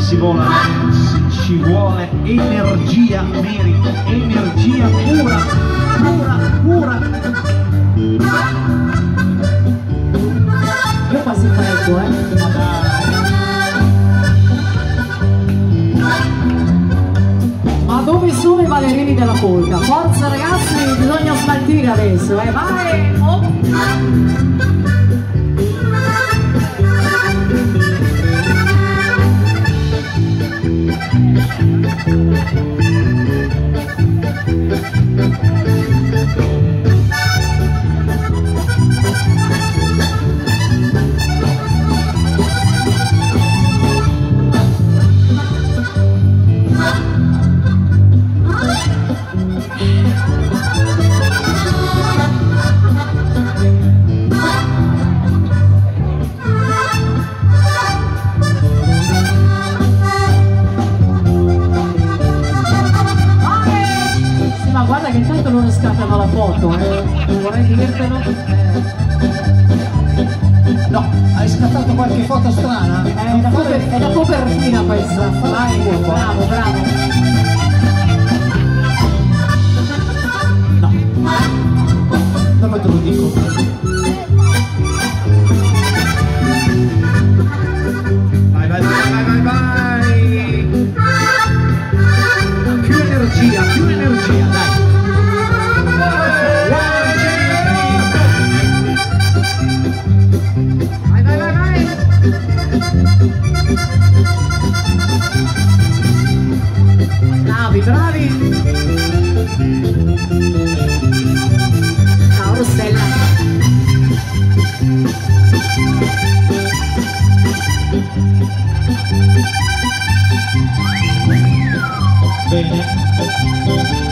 si vola, ci vuole energia, merito, energia pura, pura, pura. Io quasi freddo, Ma dove sono i ballerini della polka? Forza ragazzi, bisogna smaltire adesso, vai! Oh. Guarda che intanto loro scattano la foto, vorrei dirtelo. No, hai scattato qualche foto strana? È da copertina questa. Vai, bravo, bravo. No, dopo te lo dico. Vai, vai, vai, vai, vai, vai. Più energia, dai. Vai, vai, vai, vai. Bravi, bravi. Ciao Rossella. Bene.